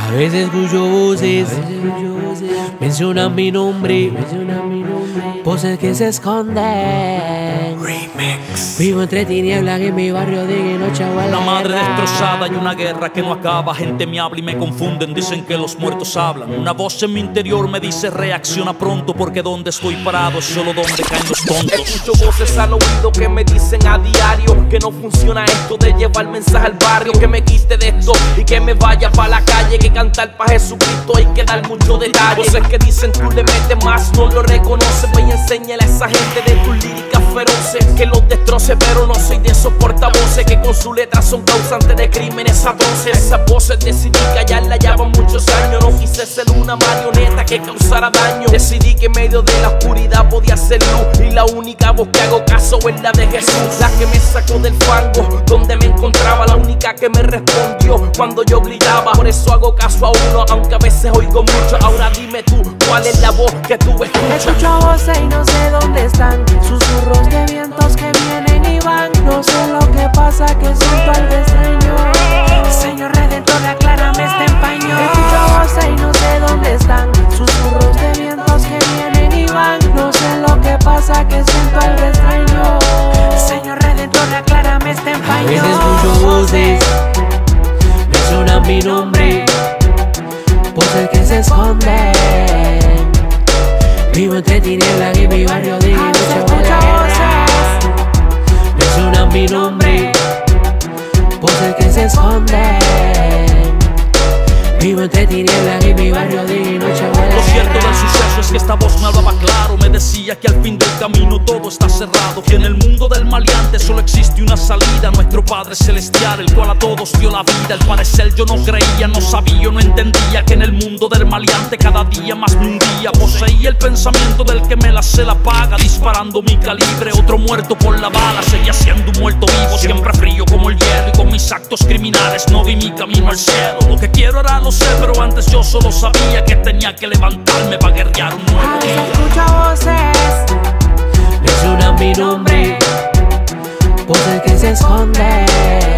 A veces escucho voces, mencionan mi nombre, voces que se esconden. Remix. Vivo entre tinieblas en mi barrio de noche huele. Una madre destrozada y una guerra que no acaba. Gente me habla y me confunden, dicen que los muertos hablan. Una voz en mi interior me dice reacciona pronto, porque donde estoy parado es solo donde caen los tontos. Escucho voces al oído que me dicen a diario que no funciona esto de llevar mensaje al barrio, que me quite de esto y que me vaya pa' la calle, que cantar pa' Jesucristo hay que dar mucho detalle. Voces que dicen tú le metes más, no lo reconoces. Ve y enséñale a esa gente de tus líricas feroces que los destroce, pero no soy de esos portavoces que con su letra son causantes de crímenes atroces. Esas voces decidí callarla, ya van muchos años. No quise ser una marioneta que causara daño. Decidí que en medio de la oscuridad podía ser luz, y la única voz que hago caso es la de Jesús, la que me sacó del fango donde me encontraba, la única que me respondió cuando yo gritaba. Por eso hago caso a uno, aunque a veces oigo mucho. Ahora dime tú, ¿cuál es la voz que tú escuchas? Escucho voces y no sé dónde están, susurros de vientos que vienen y van. No sé lo que pasa, que siento algo extraño. Señor Redentor, aclárame este empaño. Escucho voces y no sé dónde están, susurros de vientos que vienen y van. No sé lo que pasa, que siento algo extraño. Señor Redentor, aclárame este A empaño. veces escucho voces, mencionan mi nombre, voces que se esconden. Vivo entre tinieblas en mi barrio de noche huele a guerra. Mencionan mi nombre, voces que se esconden. Vivo entre tinieblas en mi barrio de noche huele a Lo cierto del guerra. suceso es que esta voz me hablaba claro. Me decía que al fin del camino todo está cerrado, que en el mundo del maleante solo existe una salida. Nuestro Padre Celestial, el cual a todos dio la vida. Al parecer yo no creía, no sabía, no entendía que en el mundo del maleante cada día más me hundía. Poseía el pensamiento del que me la se la paga, disparando mi calibre, otro muerto por la bala. Seguía siendo un muerto vivo, siempre frío como el hielo, y con mis actos criminales no vi mi camino al cielo. Lo que quiero ahora lo sé, pero antes yo solo sabía que tenía que levantarme para guerrear un nuevo día. Escucho voces, Mencionan mi nombre, voces que se esconden.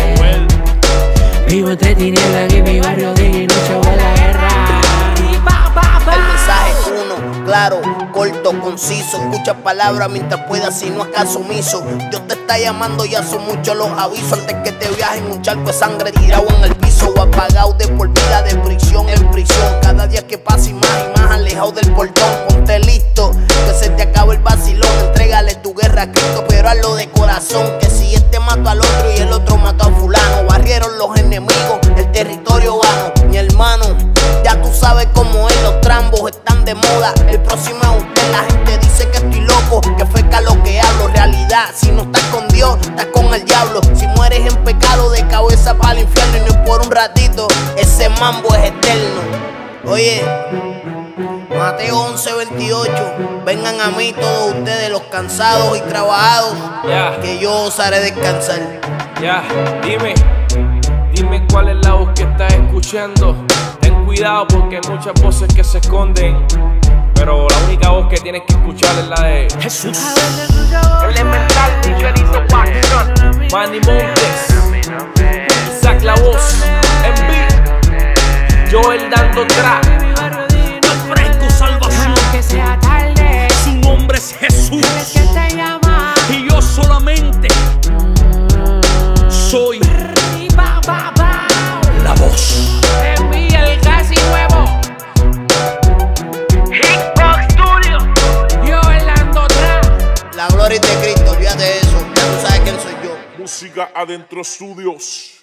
Vivo entre tinieblas en mi barrio de noche huele a guerra. El mensaje es uno, claro, corto, conciso. Escucha palabras mientras puedas, si no acaso omiso. Dios te está llamando, ya son muchos los avisos. Antes que te viajes en un charco de sangre tirado en el piso, o apagado de por vida de prisión en prisión. Cada día que pasa y más alejado del portón. Ponte listo, que se te acaba el vacilón. Entrégale tu guerra a Cristo, pero hazlo de corazón. Que si este mató al otro y el otro mató a fulano, barrieron los enemigos, el territorio gano. Mi hermano, ya tú sabes cómo es, los trambos están de moda. El próximo es usted, la gente dice que estoy loco, que feca lo que hablo. Realidad, si no estás con Dios, estás con el diablo. Si mueres en pecado, de cabeza para el infierno. Y no es por un ratito, ese mambo es eterno. Oye, Mateo 11:28, vengan a mí todos ustedes los cansados y trabajados, que yo os haré descansar. Dime cuál es la voz que estás escuchando. Ten cuidado porque hay muchas voces que se esconden, pero la única voz que tienes que escuchar es la de Jesús. Elemental, Miguelito Paxson, Manny Montes, Isaac La Voz, MB, Joel dando track. Te ofrezco salvación, que sea tarde, su nombre es Jesús, es que te llama. y yo solamente soy la voz. Envía el casi nuevo Hitbox Studio, yo bailando atrás. La gloria es de Cristo, olvídate de eso, ya tú sabes quién soy yo. Música Adentro Studios.